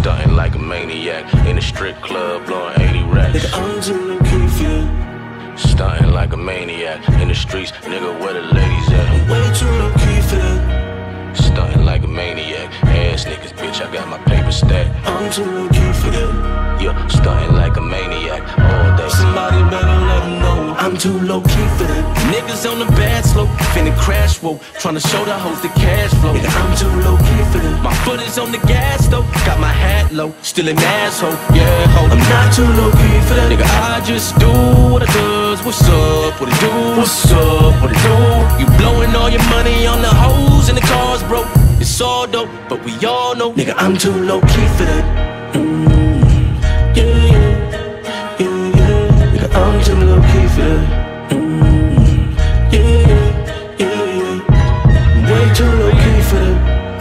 Stunting like a maniac in a strip club, blowing 80 racks. Nigga, I'm too low-key for you. Stunting like a maniac in the streets, nigga, where the ladies at? I'm way too low-key for that. Stunting like a maniac, ass niggas, bitch, I got my paper stacked. I'm too low-key for that. Yeah, stunting like a maniac all day. Somebody better let them know I'm too low-key for that. Niggas on the bad slope, finna crash, whoa, tryna show the hoes the cash flow. Nigga, I'm too low-key for that. My foot is on the gas though, got my hat low, still an asshole, yeah, ho. I'm not too low-key for that. Nigga, I just do what I does. What's up, what it do? What's up, what it do? You blowing all your money on the hoes and the cars, bro. It's all dope, but we all know. Nigga, I'm too low-key for that. Yeah, yeah, yeah, yeah. Nigga, I'm too low-key for that. Yeah, yeah, yeah. I'm way too low-key for that.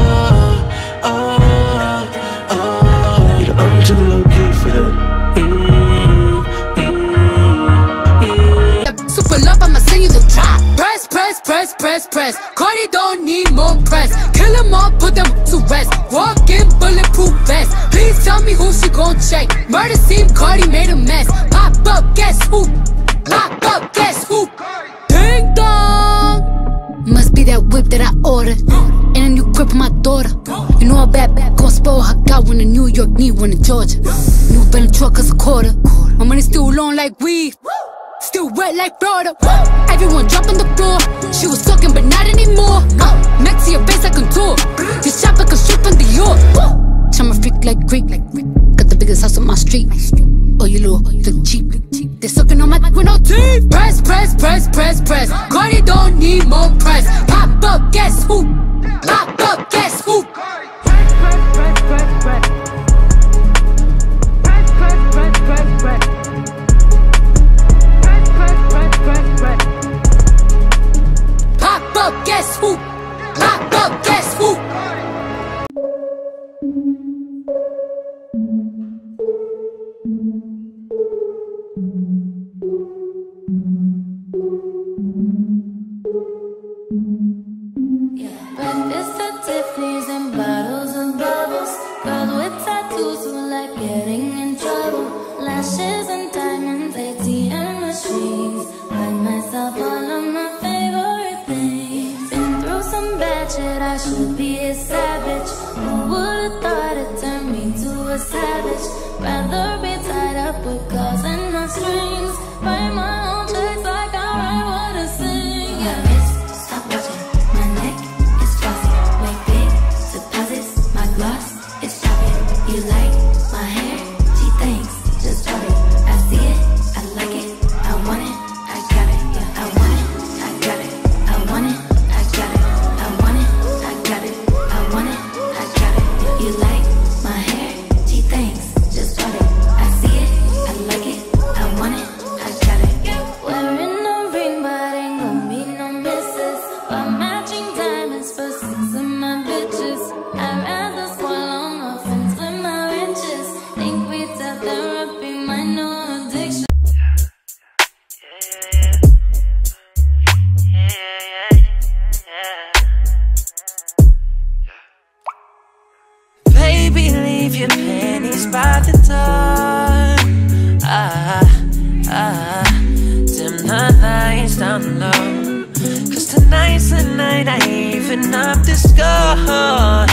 Nigga, I'm too low-key for that. Super love, I'ma send you the drop. Press, press, press, press, press. Cardi don't need more press. Kill them all, put them to rest. Walk in bulletproof vest. Please tell me who she gon' check. Murder scene, Cardi made a mess. Pop up, guess who? Pop up, guess who? Ding dong. Must be that whip that I ordered. And a new grip for my daughter. You know a bad gon' spoil her. Got one in New York, need one in Georgia. New Bentley truck is a quarter. My money still long like weed. Still wet like Florida. Everyone drop on the floor. She was talking, but not anymore. Next to your face, I contour. This shop like a strip from Dior. I'm a freak like Greek. Got the biggest house on my street. Oh, you little look cheap. They sucking on my with no teeth. Press, press, press, press, press. Cardi don't need more press. Pop up, guess who? Pop up, guess who? Press, press, press, press, press. Press, press, press, press, press. Pop up, guess who? Pop up, guess who? Breakfast at Tiffany's and bottles of bubbles. Girls with tattoos who like getting in trouble. Lashes and diamonds, ATM machines. Buy myself all of my favorite things. Been through some bad shit, I should be a savage. Who would've thought it turned me to a savage? Rather be tied up with calls and my strings. Write my own checks like I write what I sing. Yeah, bitch, stop watching. My neck is flossy. Make big deposits. My gloss is chopping. You like my hair? She thinks. Just drop it. I see it. I like it. I want it. I got it. Yeah, I want it. I got it. I want it. I got it. I want it. I got it. I want it. I got it. You like my hair? She thinks. Just drop it. I see it. I like it. I want it. I got it. Wearing a ring, but ain't gon' be no misses. But matching diamonds for 6 of my bitches. I'd rather swallow muffins with my riches. Think we tell therapy, my new addiction. Baby, leave your panties by the door. Dim the lights down low. Cause tonight's the night I even up the score.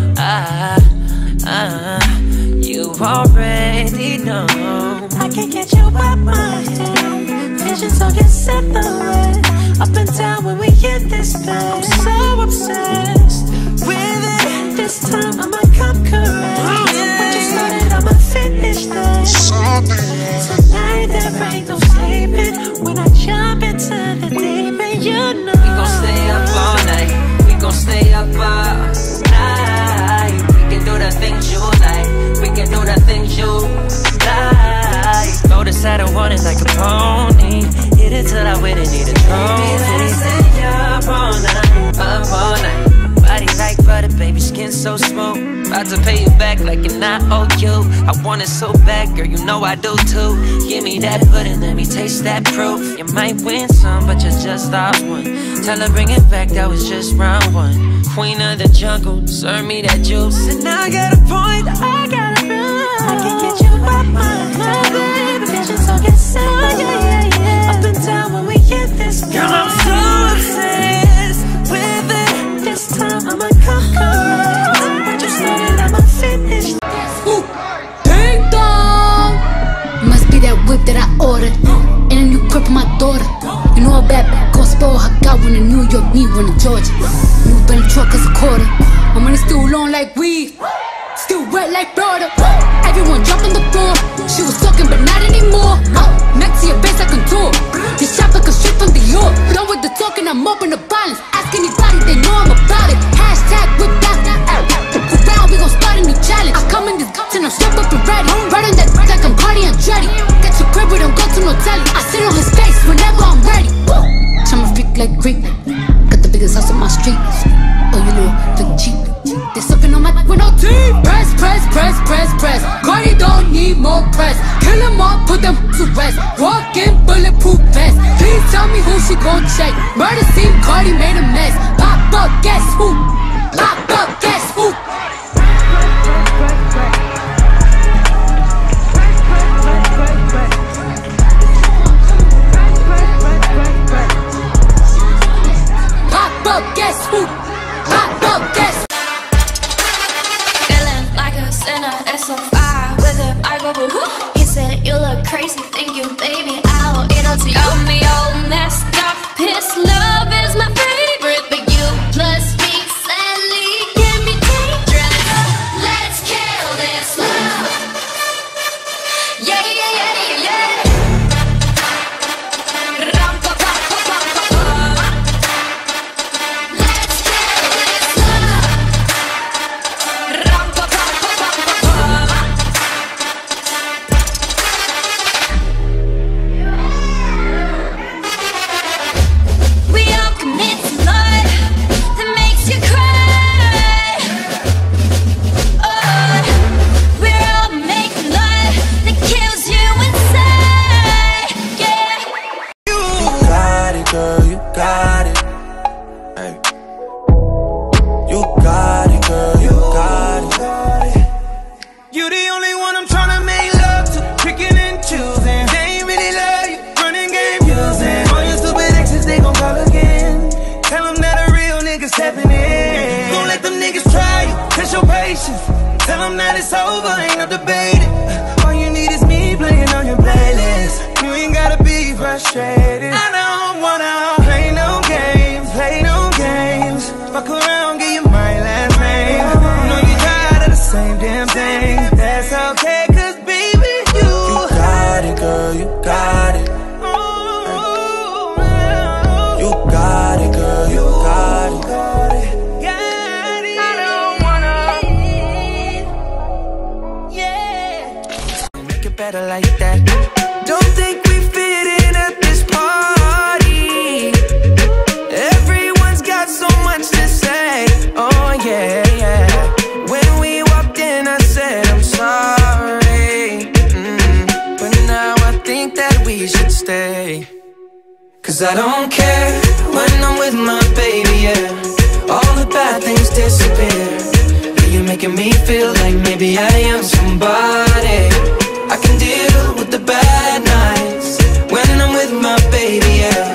You already know I can't get you out my head. Visions on your silhouette. Up and down when we in this bed. So obsessed with it. This time I'ma come correct. When you started, I'ma finish that. Tonight there ain't no sleeping. When I jump into the deep end, you know we gon' stay up all night. We gon' stay up all night. We can do the things you like. We can do the things you like. Notice I don't want it like a pony. Hit it till I win and need a trophy. Baby, stay up all night. Up all night. Body like butter, baby, skin so smooth. About to pay you back like an I owe you. I want it so bad, girl, you know I do too. Give me that pudding, let me taste that proof. You might win some, but you just lost one. Tell her bring it back, that was just round one. Queen of the jungle, serve me that juice. And I got a point, I one in New York, me one in Georgia. New Bentley truck is a quarter. My money still long like weed, still wet like Florida. Everyone jump on the floor. She was talking, but not anymore. Next to your base, I contour. This shop like a strip from Dior. Done with the talking, I'm open to violence. Ask anybody, they know I'm about it. Hashtag with that. Now we gon' start a new challenge. I come in this guts and I'm strapped up and ready. Right on that like I'm Cardi and Dreddy. Get your crib, we don't go to no telly. I sit on his face whenever I'm ready. I'm a freak like Greek. Got the biggest house on my street. Oh, you know, look cheap. They sucking on my with no teeth. Press, press, press, press, press. Cardi don't need more press. Kill them all, put them to rest. Walk in bulletproof vest. Please tell me who she gon' check. Murder scene, Cardi made a mess. Pop up, guess who? Pop up, guess who? Pop up, guess who? Pop up, guess who? Feeling like a sinner, it's so far with it. I go woo. He said you look crazy, thank you, baby. I'll eat up to you. Got me all messed up. His love is my favorite, but you plus me sadly can be dangerous. Let's kill this love. Yeah, yeah, yeah, yeah, yeah. Ram pa pa pa pa pa pa. Let's kill this love. Ram pa pa pa pa pa pa. We all commit to blood that makes you cry. Oh, we're all making love that kills you inside. Yeah. You got it, girl, you got it. Hey. You got it, girl, you got it. You the only one I'm tryna make love to, picking and choosing. They ain't really love you, running game using. All your stupid exes, they gon' call again. Tell them that a real nigga stepping in. Don't let them niggas try you, test your patience. Tell them that it's over, ain't no debating. All you need is me playing on your playlist. You ain't gotta be frustrated. I don't wanna play no games, play no games. Fuck around, give you my last name. I know you tired of the same damn thing. That's okay, cause baby, you got it, girl, you got it. You got it, girl, you got it. I don't wanna, yeah. Make it better like that. Don't think we fit in at this party. Everyone's got so much to say. Oh yeah, yeah. When we walked in, I said I'm sorry. But now I think that we should stay. Cause I don't care when I'm with my baby, yeah. All the bad things disappear. You're making me feel like maybe I am somebody. I can deal with the bad nights when I'm with my baby, yeah.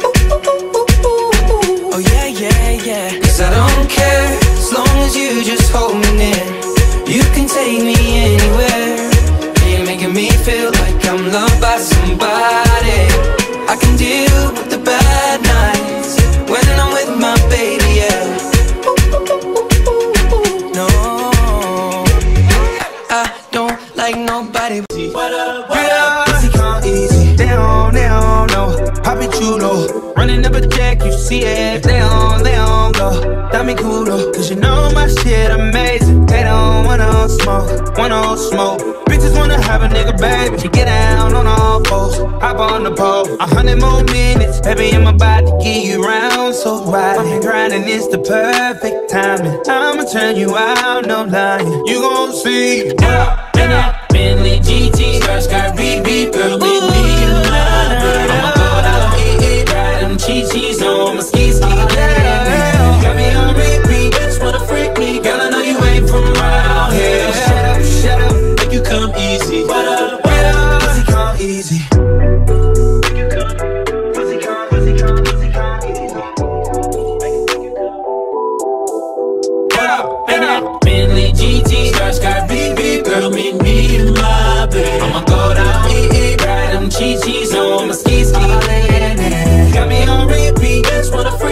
Oh yeah, yeah, yeah. Cause I don't care as long as you just hold me near. You can take me anywhere. You're making me feel like I'm loved by somebody. I can deal with the bad nights when I'm with my baby, yeah. No, I don't like nobody. What up, what up? Easy come easy. They don't know. Pop it, you know. Running up a check, you see it. They don't go. Got me cool though, cause you know my shit amazing. They don't want no smoke. Bitches wanna have a nigga, baby. You get down on all fours, hop on the pole. 100 more minutes, baby, I'm about to get you round. So right, I'm grinding, it's the perfect timing. I'ma turn you out, no lying. You gon' see. In a Bentley GT, skirt, beat, girl, with me in love. I'ma go out, ride them cheese on my ski, yeah. Got me on repeat, just wanna freak me. Girl, I know you ain't from around here. Shut up, make you come easy. What up, easy come easy. Bentley GT, skirt, beat, girl, meet me in my bed. I'ma go down, ride them cheese on my ski, yeah. Got me on repeat, just wanna freak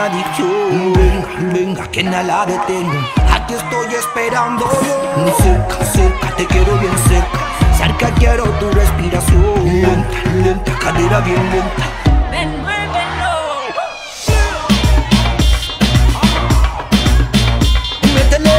una adicción. Venga, venga, que nada la detengo. Aquí estoy esperando yo. Cerca, cerca, te quiero bien cerca. Cerca quiero tu respiración. Lenta, lenta, cadera bien lenta. Ven, muévelo. Métele.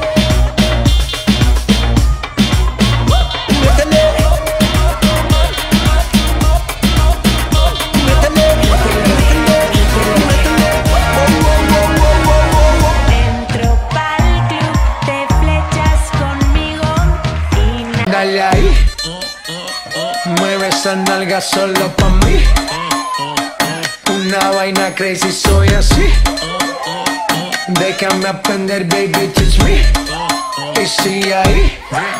Dale ahí, mueve esa nalga solo pa' mí. Una vaina crazy, soy así. Déjame aprender, baby, teach me. Y sigue ahí.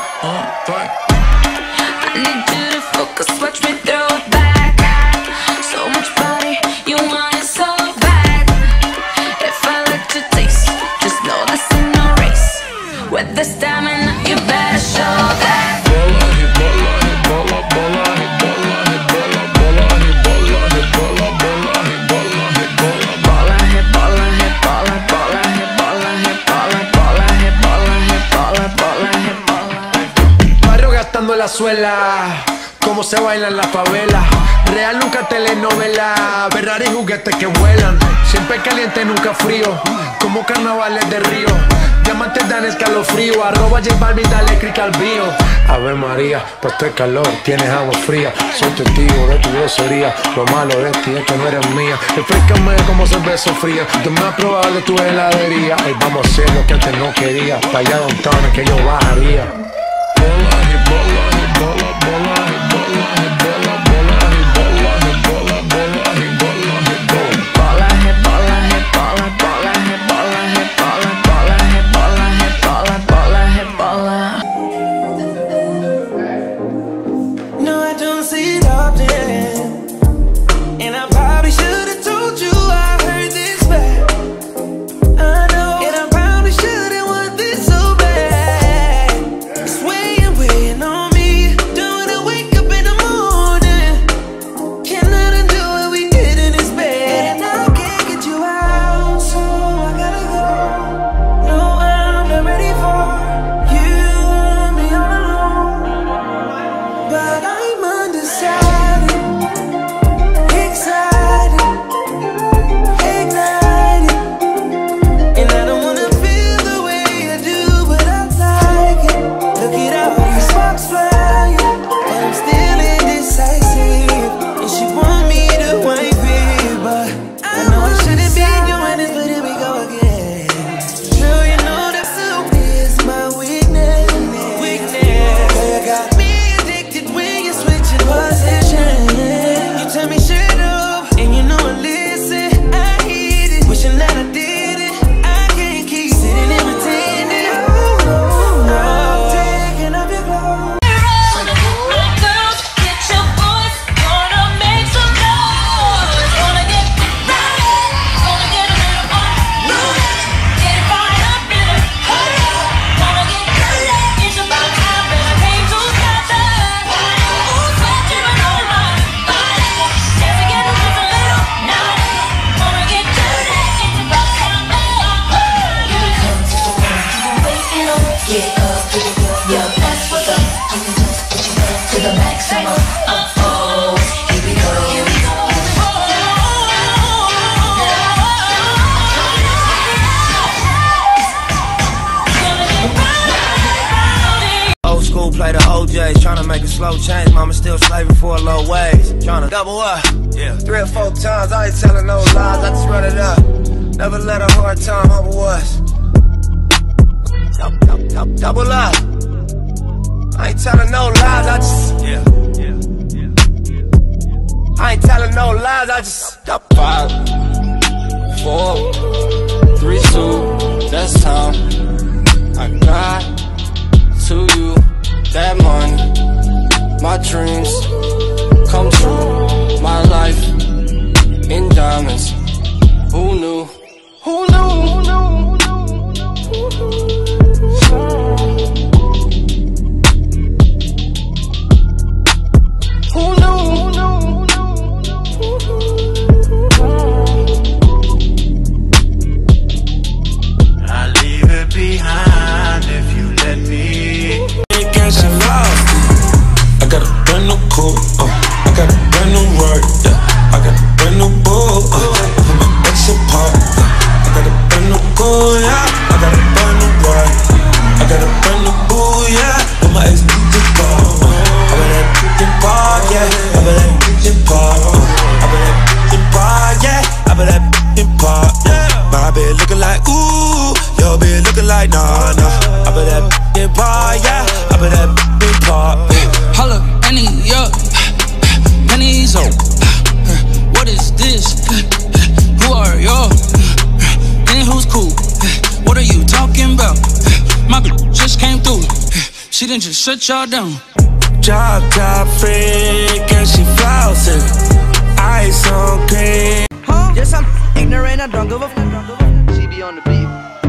I need you to focus, watch me throw it back. So much body, you want it so bad. If I let you taste, just know this ain't no race. With the stamina, you better show that. La suela, cómo se baila en la favela. Real nunca telenovela. Ferrari juguetes que vuelan. Siempre caliente, nunca frío. Como carnavales de Río. Diamantes dan escalofrío. Arroba J Balvin, dale click al bio. Ave María, pues este calor, tienes agua fría. Soy testigo de tu grosería. Lo malo de ti es que no eres mía. Refrescame como cerveza fría. Yo me has probado de tu heladería. Hoy vamos a hacer lo que antes no quería. Pa' allá downtown que yo bajaría. No, I don't see it often, and I probably should have told you I heard this bad. I know, and I probably shouldn't want this so bad. It's weighing on me. Don't wanna wake up in the morning. Cannot undo what we did in this bed, and I can't get you out, so I gotta go. No, I'm not ready for you and me all alone, but I'm undecided, excited, ignited, and I don't wanna feel the way I do, but I like it. Look at all these sparks flying, but I'm still indecisive. And she want me to wipe it, but I know I shouldn't be doing this, but here we go again. Girl, you know that soup is my weakness. Girl, you got me addicted when you're switching position. You tell me shut up, and you know I listen. I hate it, wishing that I did it. I can't keep sitting and pretending. Oh, no, taking off your clothes. Girls, get your voice, gonna make some noise. Gonna get rowdy, gonna get a little unruly. Get fired up in a hurry. Gonna get dirty. It's about time that I came to stop that. Ooh, sweating on my body. Just to get just a little naughty. Gonna get dirty. It's about time that you come to the one you've been waiting on. Get up to the floor, yeah, that's what's up. You can just put your hands to the maximum. Oh, here we go, here we go. Old school play the OJs, tryna make a slow change. Mama still slaving for a low wage. Tryna double up, yeah. 3 or 4 times, I ain't telling no lies, I just run it up. Never let a hard time humble us. Double up. I ain't telling no lies, I just, yeah. I ain't telling no lies, I just 5, 4, 3, 2, that's time. I got to you that money, my dreams come true, my life in diamonds. Who knew? Who knew? Who knew? Who knew? She done just shut y'all down. Drop top freak and she flossing. Ice on cream. Huh? Yes, I'm ignorant, I don't give a f. She be on the beat.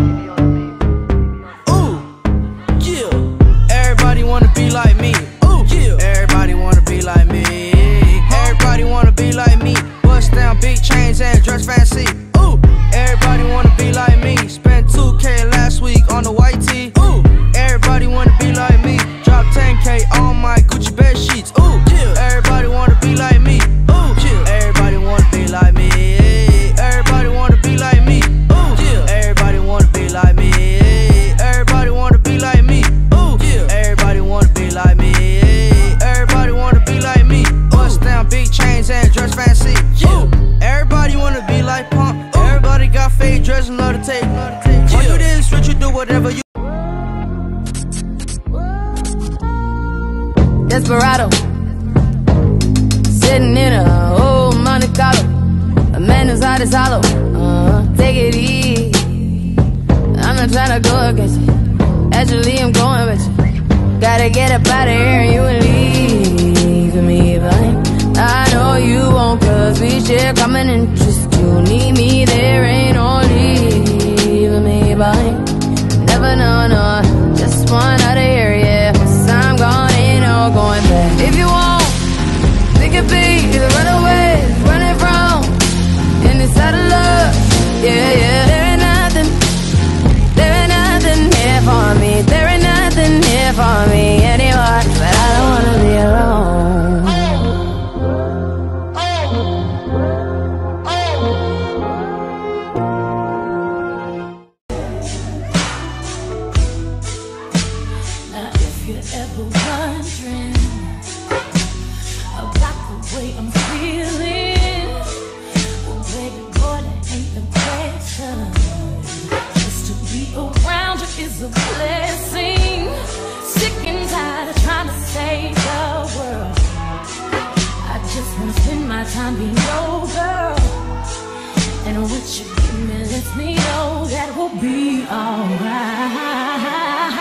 Ooh, yeah. Everybody wanna be like me. Ooh, yeah. Everybody wanna be like me. Everybody wanna be like me. Bust down big chains and dress fancy. Ooh, everybody wanna be like me. Spent 2K last week on the white tee. Ooh, everybody wanna be like me. Drop 10K on my Gucci bed sheets. Ooh, yeah. Everybody wanna be like me. Ooh, yeah. Everybody wanna be like me. Everybody wanna be like me. Ooh, yeah. Everybody wanna be like me. Everybody wanna be like me. Ooh, yeah. Everybody wanna be like me. Everybody wanna be like me. Bust down big chains and dress fancy. Ooh, everybody wanna be like Pump. Everybody got fake dress and love to take. All you did is switch, you do whatever you. Desperado, sitting in a old Monte Carlo. A man whose heart is hollow. Take it easy. I'm not trying to go against you. Actually, I'm going with you. Gotta get up out of here and you will leave me behind. I know you won't, cause we share common interest. You need me, there ain't no leaving me behind. Never know, no, just one out of here, yeah. Once I'm gone, ain't no going back. If you want, we could be the runaways, running from in this out of love, yeah, yeah. There ain't nothing here for me. There ain't nothing here for me anymore. But I don't wanna be alone. Now if you're ever wondering about the way I'm feeling, well baby boy, that ain't the question. Just to be around you is a blessing. Sick and tired of trying to save the world. I just wanna spend my time being your girl. And what you give me lets me know that we'll be alright.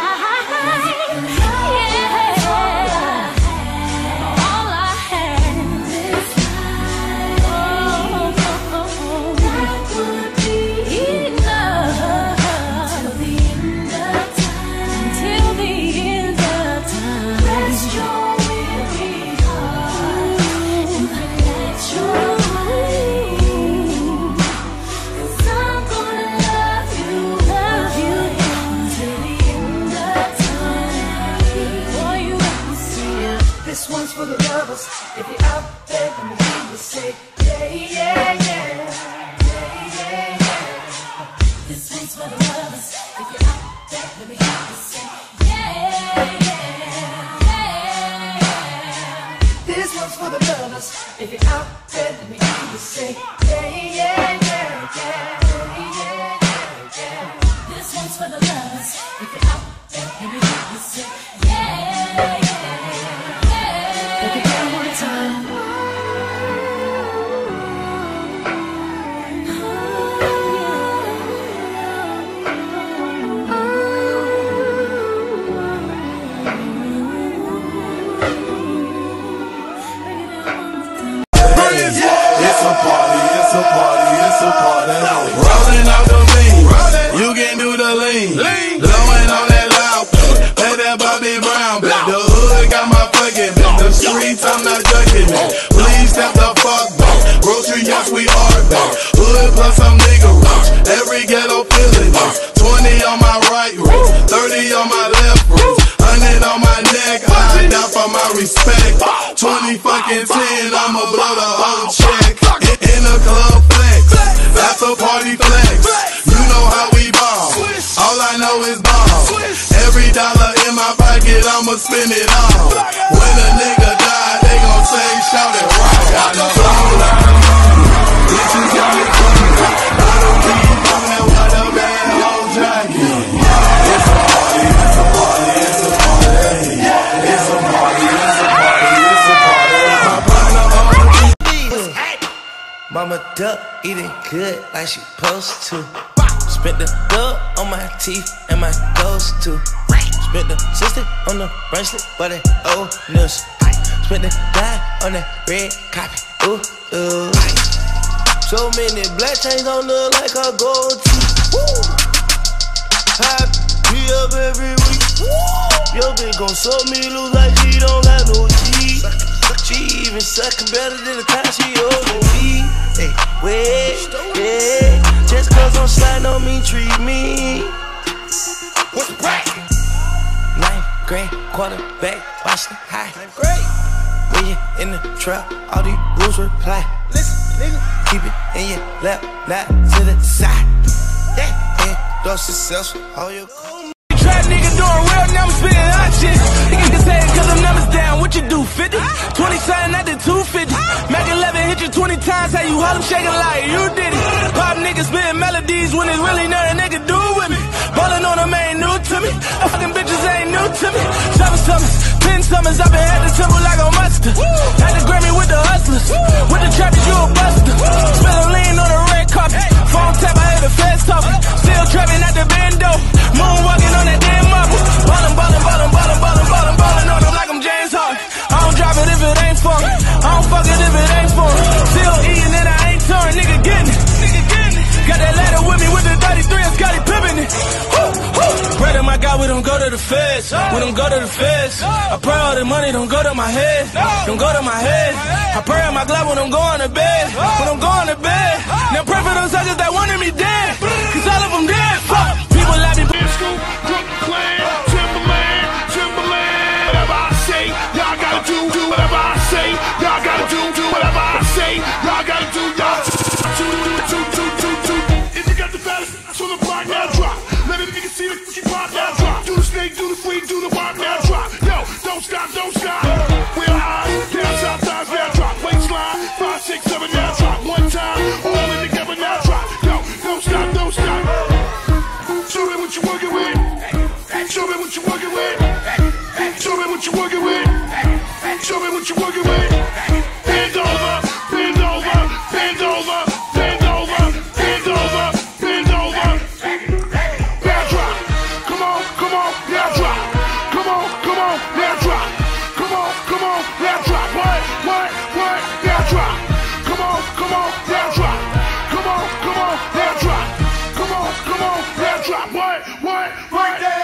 This one's for the lovers. If you're out there, let me hear you say, yeah, yeah, yeah, yeah, yeah, yeah. This one's for the lovers. If you're out there, let me hear you say, yeah, yeah, yeah. This one's for the lovers. If you're out there, let me hear you say, yeah, yeah, yeah, yeah, yeah, yeah. This one's for the lovers. If you're out there, let me hear you say, yeah, yeah, yeah. Break it down one time. It's a party, it's a party, it's a party. Rolling out the lean, you can do the lean. Blowing on that loud, play that Bobby Brown. The hood got my fucking back. The streets, I'm not ducking it. Please step the fuck back. Grocery, yes, we are back. Hood plus some nigga rich. Every ghetto feeling this. 20 on my right wrist, 30 on my left wrist, 100 on my neck. I die for my respect. 20 fucking 10, I'ma blow the whole check. In the club flex, that's a party flex. You know how we ball, all I know is ball. Every dollar in my pocket, I'ma spend it all. When a nigga die, they gon' say, shout it right. Got a whole lot of money, bitches got me coming. Little B coming with a bad whole jacket. It's a party, it's a party, it's a party. It's a party, it's a party, it's a party. My partner on the Mama duck eating good like she supposed to. Spent the dub on my teeth and my toes too. Spent the 60 on the bracelet, but it old news. Spent the dime on that red copy. Ooh, ooh. So many black chains on look like a gold teeth. High be up every week. Yo, bitch gon' suck me loose like she don't got no G. She even suckin' better than the time she owed me. Hey, wait, yeah. Just cause I'm sliding don't mean treat me. What's the price? 9th grade quarterback, Washington High. When you in the trap, all these rules reply. Listen, nigga, keep it in your lap, not to the side. Yeah, don't successful, all your Trap nigga doing real, now I'm spitting hot shit. Niggas say it cause I'm numbers down, what you do, 50? 27 at the 250. Mac 11 hit you 20 times, how you hold them shaking like you did it. Pop niggas spitting melodies when it's really nothing they can do with me. Ballin' on them ain't new to me. Fucking bitches ain't new to me. 7 summers, 10 summers, I've been at the temple like a monster. Had the Grammy with the hustlers. With the trappers, you a buster. Spill a lean on the red carpet. Phone tap, I hear the feds talking. Still trapping at the bando. Moonwalking on that damn marble. Ballin', ballin', ballin', ballin', ballin', ballin', ballin' on them like I'm James Harden. I don't drop it if it ain't for me. I don't fuck it if it ain't for me. Still eating and I ain't torn, nigga getting it. Got that ladder with me with the 33 and Scotty Pippen it. Pray to my God we don't go to the feds. We don't go to the feds. I pray all the money don't go to my head. Don't go to my head. I pray on my glove when I'm going to bed. When I'm going to bed. Now pray for them suckers that wanted me dead. Cause all of them dead. Fuck. People like me. Brooklyn, Timberland, whatever I say, y'all gotta do whatever I say, y'all gotta do whatever I say, y'all gotta do, y'all If you got the baddest, so the block now drop. Let a nigga see the keep pop now drop. Do the snake, do the freak, do the pop now drop. Yo, don't stop, don't stop. We're high, down south sides now drop. Waistline, 5, 6, 7 now drop. One time, all in together now drop. Yo, don't stop, don't stop. Show me what you working with. Show me what you working with. Show me what you working with. Show me what you working with. Bend over, bend over, bend over, bend over, bend over, bend over. Now drop. Come on, come on, now drop. Come on, come on, now drop. Come on, come on, now drop. What, now drop. Come on, now drop. Come on, now drop. Come on, now drop. What, right there.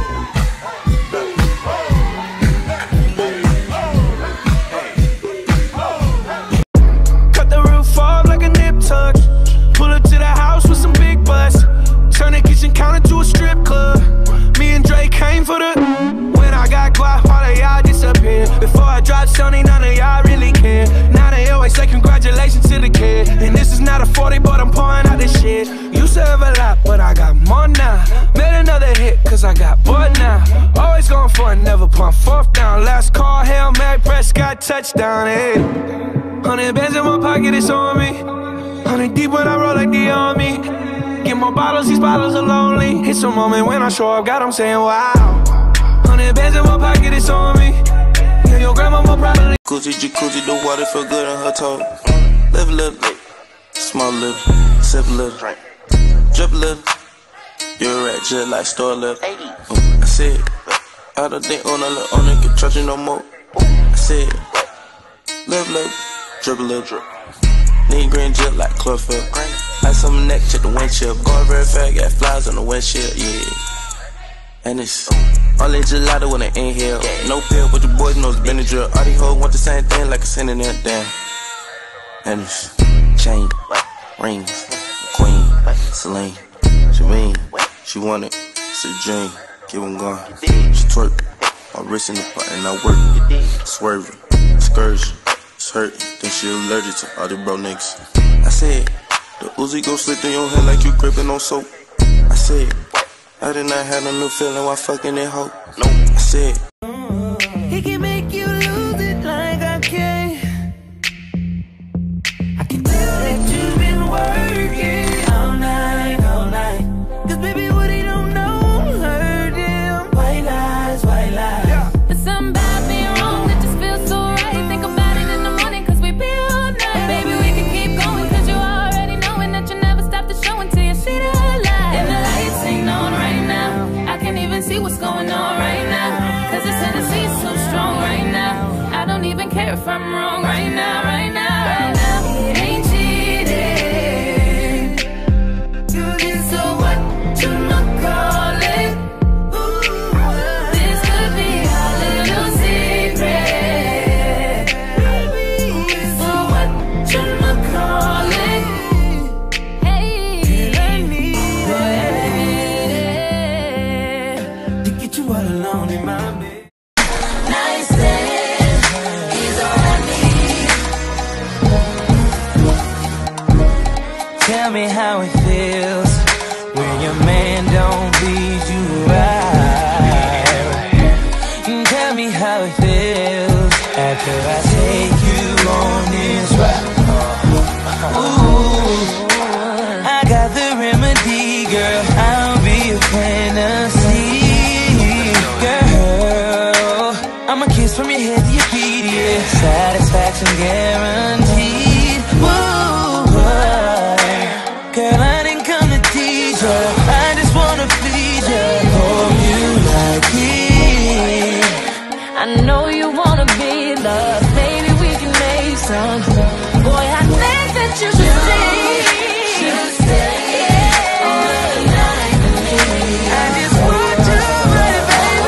Pull up to the house with some big butts. Turn the kitchen counter to a strip club. Me and Drake came for the. When I got quiet, all of y'all disappear. Before I dropped Sony, none of y'all really care. Now they always say congratulations to the kid. And this is not a 40, but I'm pouring out this shit. Used to have a lot, but I got more now. Made another hit, cause I got bored now. Always going for it, never pump fourth down. Last call, Hail Mary, Prescott, touchdown, hey. 100 bands in my pocket, it's on me. 100 deep when I roll like the army. Get more bottles, these bottles are lonely. It's a moment when I show up, God, I'm saying wow. 100 bands in my pocket, it's on me. Yeah, your grandma more probably. Gucci, jacuzzi, the water feel good on her toe. Live a little, small little, sip a little, drip a little. You're a rat, just like store lip. I said, I don't think on a can trust you no more. I said, live a little, drip a little, drip. Need green jet like chlorophyll. Ice on my neck, check the windshield. Going very fast, got flies on the windshield, yeah. And it's only gelato when they inhale. No pill, but your boys know it's Benadryl. All these hoes want the same thing like a synonym, damn. And it's chain, rings, queen, Celine, Shavine. She want it, it's a dream, keep on going. She twerk, my wrist in the pot and I work. Swerving, excursion. Hurt, think she allergic to all the bro niggas. I said, the Uzi gon' slip through your head like you gripping on soap. I said, I did not have no new feeling while fucking that hoe. No, I said, he can make you lose it like I can. I can tell that you've been working all night, all night. Cause baby, what he don't know hurt him. White lies, white lies. Yeah. But something about me wrong that just feels so right. Think about see what's going on right I'm wrong right now, right now, right now. It ain't cheating. You did so what you not call it. This could be our little secret. So what you not call it. Hey, I need it to get you all alone in my bed. Tell me how it feels when your man don't treat you right. Tell me how it feels after I take you on this ride. Ooh, I got the remedy, girl. I'll be your fantasy, girl. I'm a kiss from your head to your feet, yeah. Satisfaction guaranteed. Girl, I didn't come to tease ya, I just wanna please ya. Hope you like it. I know you wanna be loved. Maybe we can make some. Boy, I think that you should stay. I just want you, baby.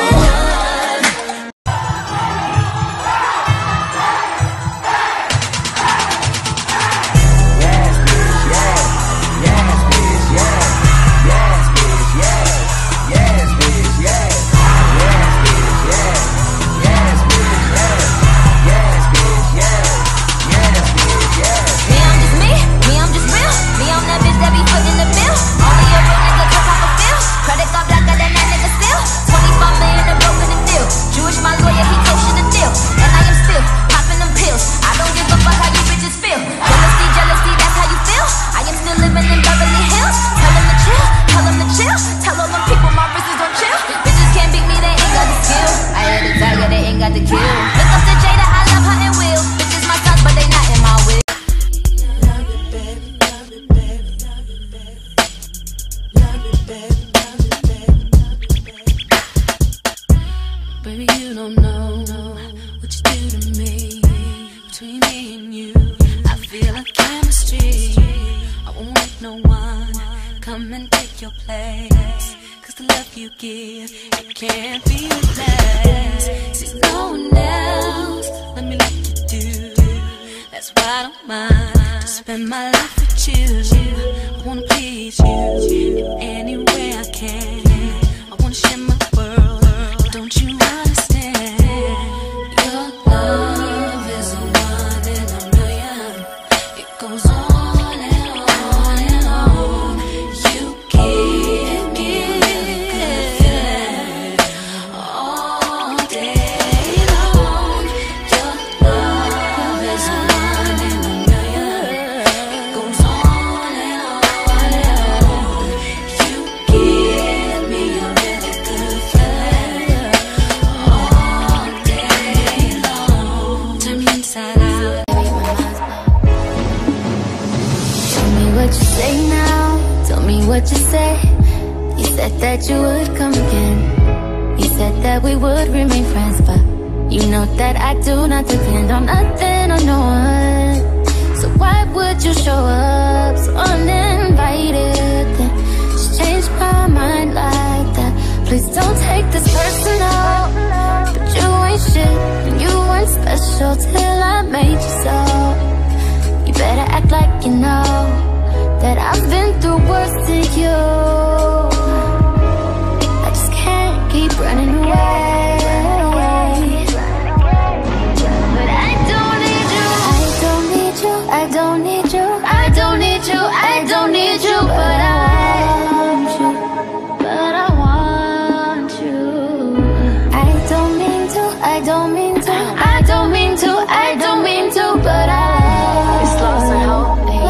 Baby, you don't know what you do to me. Between me and you, I feel a chemistry. I won't let no one come and take your place. Cause the love you give, it can't be replaced. See, no one else, let me let you do. That's why I don't mind to spend my life with you. I wanna please you in any way I can. I wanna share my world. Don't you understand? Your love is a one in a million. It goes on and on and on. You give all day long. Your love is a one in a million. It goes on and on and on. You give me a really good feeling. What you say now, tell me what you say. You said that you would come again. You said that we would remain friends, but you know that I do not depend on nothing or no one. So why would you show up so uninvited, then just change my mind like that? Please don't take this personal, but you ain't shit and you weren't special till I made you so. You better act like you know that I've been through worse than you. I just can't keep running away. But I don't need you. I don't need you. I don't need you. I don't need you. I don't need you. But I want you. But I want you. I don't mean to. I don't mean to. I don't mean to. I don't mean to. But I it's lost and hope.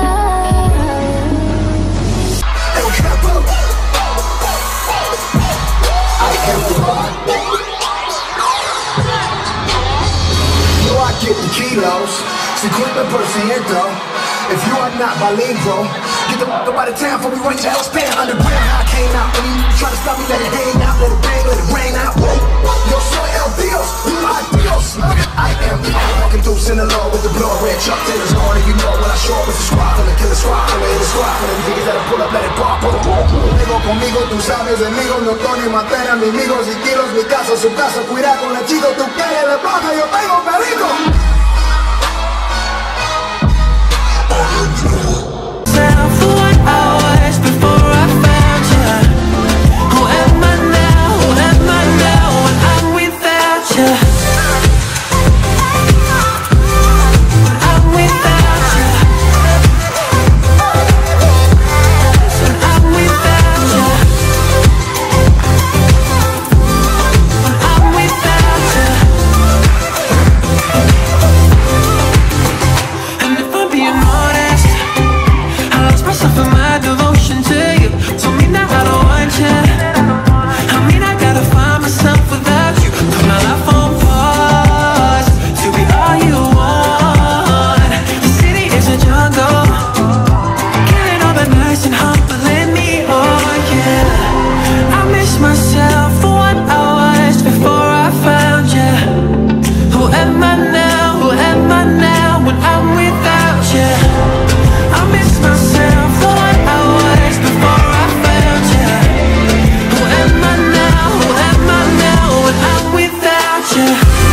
Get the kilos, 50%. If you are not bilingual, get the fuck up out of town before we run your house band. Underground, how I came out. When you try to stop me, let it hang out, let it bang, let it rain out. Yo soy el Dios, you are Dios. I am the fucking deuce in the law with the blood red Chuck Taylors on. And you know when I show up, it's a squad full of killer squad full of hit squad full of niggas that'll pull up, let it pop. Vengo conmigo, tú sabes, amigos, no Tony Matera, mis amigos y kilos, mi casa, su casa, cuida con el chico, tú quieres de baja, yo tengo perico. For what I was before I found you. Who am I now? Who am I now when I'm without you? When I'm without you. When I'm without you. When I'm without you. And if I'm being honest, myself and my devotion to you. Told me now I don't want you. I mean I gotta find myself without you. Put my life on pause to be all you want. The city is a jungle, killing all the nice and humbling me. Oh yeah, I miss myself for what I was before I found you. Who am I now? Who am I now when I'm without you? I miss myself for what I was before I found you. Who am I now? Who am I now when I'm without you?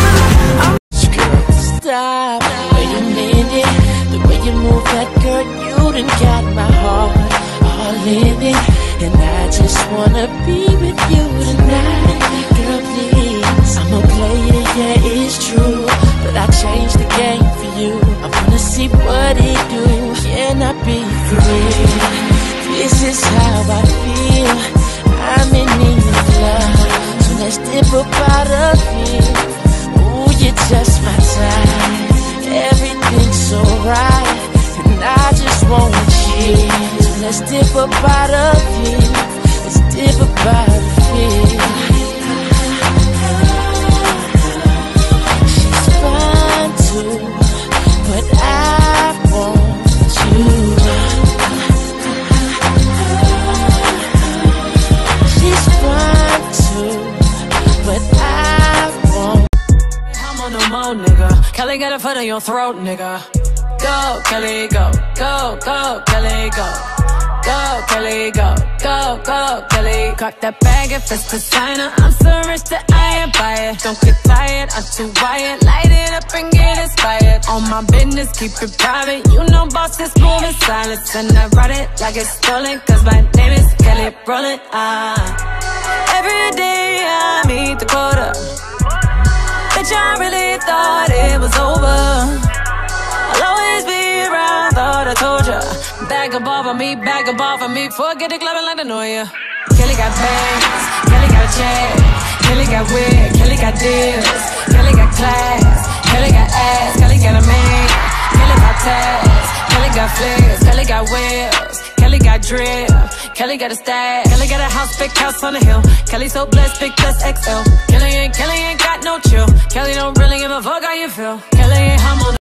Stop, wait a minute. The way you move that girl, you done got my heart all in it. And I just wanna be with you tonight. Girl, please, I'm a player, yeah, it's true, but I changed the game for you. I wanna see what it do. Can I be free? This is how I feel. I'm in need of love, so let's dip up out of here. Ooh, you're just my type. Everything's so right, and I just want you. So let's dip up out of here. Let's dip up out of here. She's fine too, but I want you. She's fine too, but I want. I'm on no more, nigga. Kelly got a foot on your throat, nigga. Go, Kelly, go. Go, go, Kelly, go. Go, Kelly, go. Go, go, Kelly. Crack that bag if it's designer. I'm so rich that I ain't buy it. Don't get tired, I'm too wired. Light it up and get inspired. On my business, keep it private. You know bosses moving silence, and I write it like it's stolen, cause my name is Kelly Rowland. Every day I meet the quota. Bitch, I really thought it was over. I'll always be around, thought I told ya. Bag a ball for me, forget it clubbing like I know ya. Kelly got bangs, Kelly got a check, Kelly got wig, Kelly got deals, Kelly got class, Kelly got ass, Kelly got a man, Kelly got tags, Kelly got flares, Kelly got wheels, Kelly got drip, Kelly got a stash, Kelly got a house, big house on the hill. Kelly so blessed, big plus XL. Kelly ain't got no chill. Kelly don't really give a fuck how you feel. Kelly ain't humble.